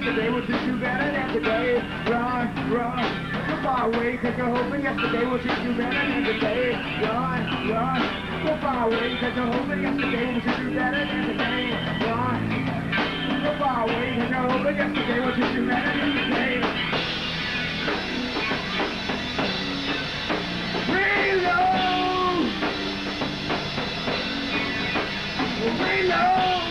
yesterday will treat you better than today. Run, run, so far away, cause you're hoping yesterday will treat you better than today. Run, run, so far away, cause you're hoping yesterday will treat you better than today. Run, so far away, cause you're hoping yesterday will treat you better than today. Reload! Reload!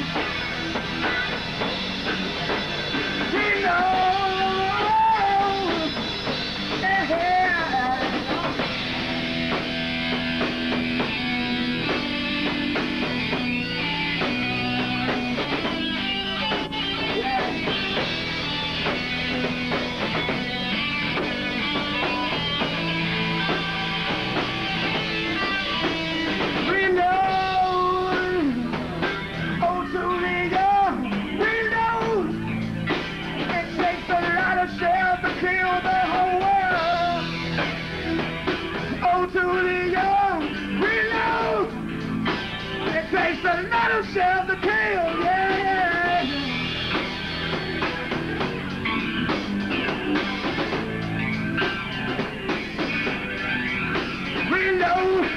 Another shell to kill, yeah. Reload.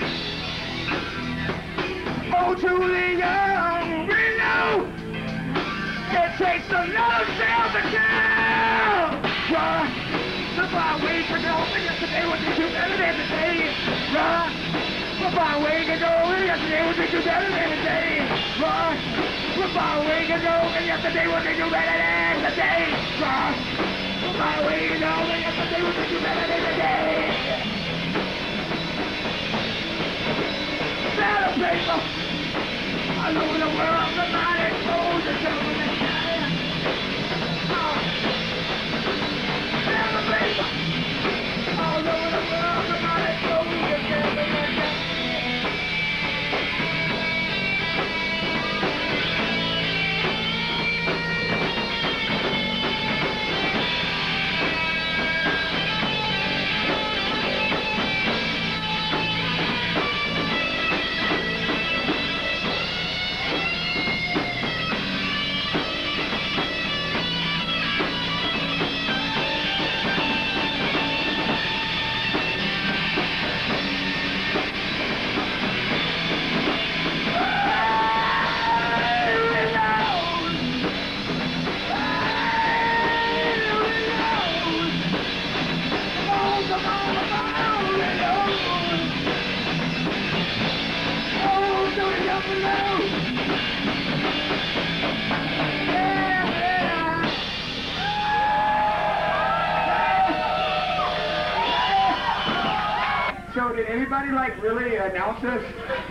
Oh, to the young, reload. It takes another shell to kill. Run. The far away to go, and yesterday was you better than today. Run. The far away to go, and yesterday was you better than today. Run. The far away to go, and yesterday was you better than today. Run. The far away to go, and yesterday was you better than today. Celebrate all over the world, the night exposure to the sky. Celebrate all over the world, the night exposure to the sky. So did anybody like really announce this?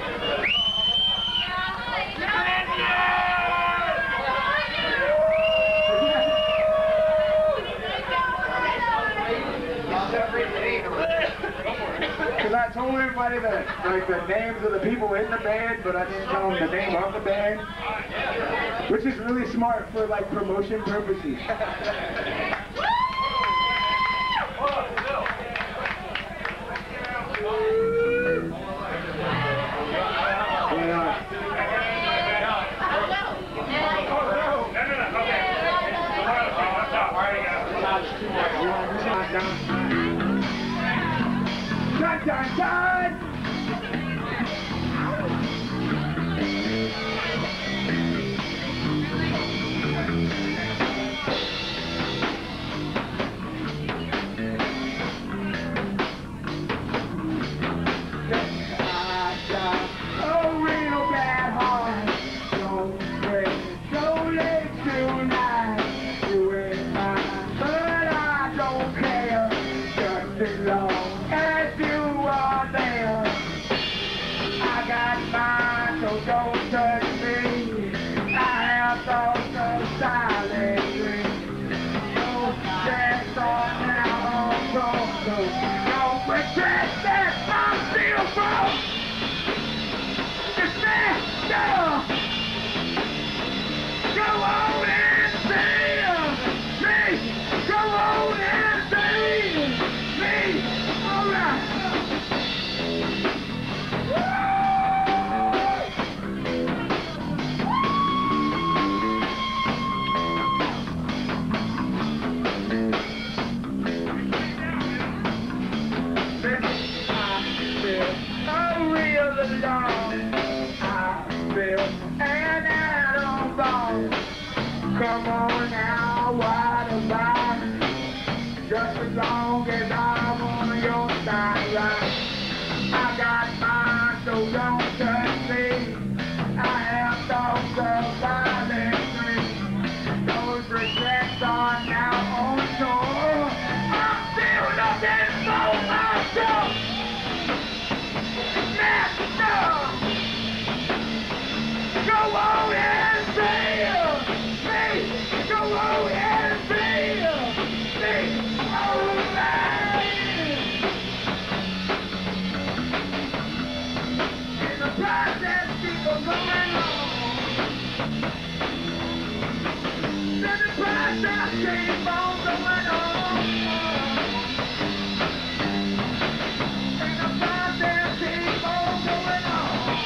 Because I told everybody that, like, the names of the people in the band, but I didn't tell them the name of the band, which is really smart for, like, promotion purposes. Dun, dun, dun! Oh, real bad heart, don't break, so late tonight, you ain't mine, but I don't care, just as long as you are there. I got mine, so don't touch me. I have thoughts of silent dreams. So that's all now on control. Don't regret that I'm still broke. Just stand still. Go on and see me. Go on and see me. All right. alone. I feel an animal. Come on now, what about it? Just as long as I'm on your side, right? I got mine, so don't touch me. I have thoughts of violent dreams. Those regrets are now on shore. I'm still looking for myself. Master, go on and feel me. Go on and feel me. Alright. In the process, people going on. In the process, keep on going on. In the process, keep on going on.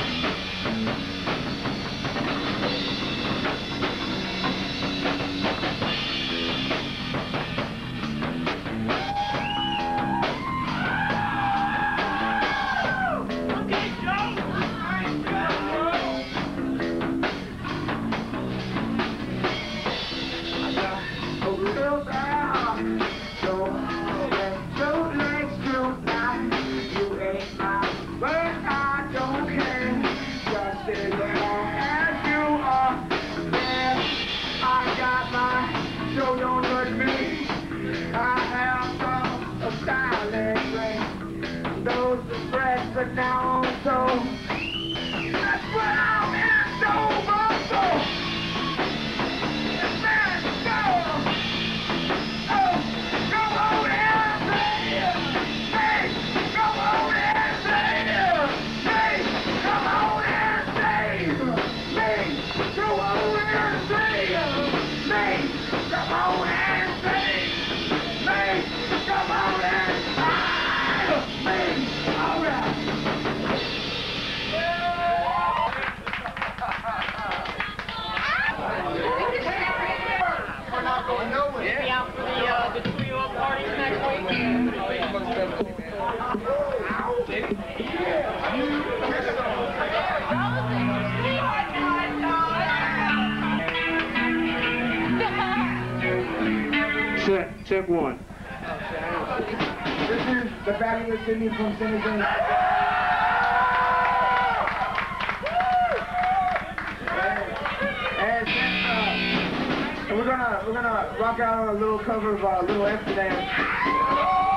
So don't hurt me. I have some of silent rain. Those regrets are now so. That's what I'm in over for. Let's go. Oh, come on and say it. Hey, come on and say it. Hey, come on and say it. Hey, come on and say it. Hey. Come on and sing! Me! Come on and sing! Me! All right! We're not going nowhere. Be out for the trio parties next week. Check one. This is the fabulous Pinion from Pinion. And we're gonna rock out on a little cover of Little Amsterdam.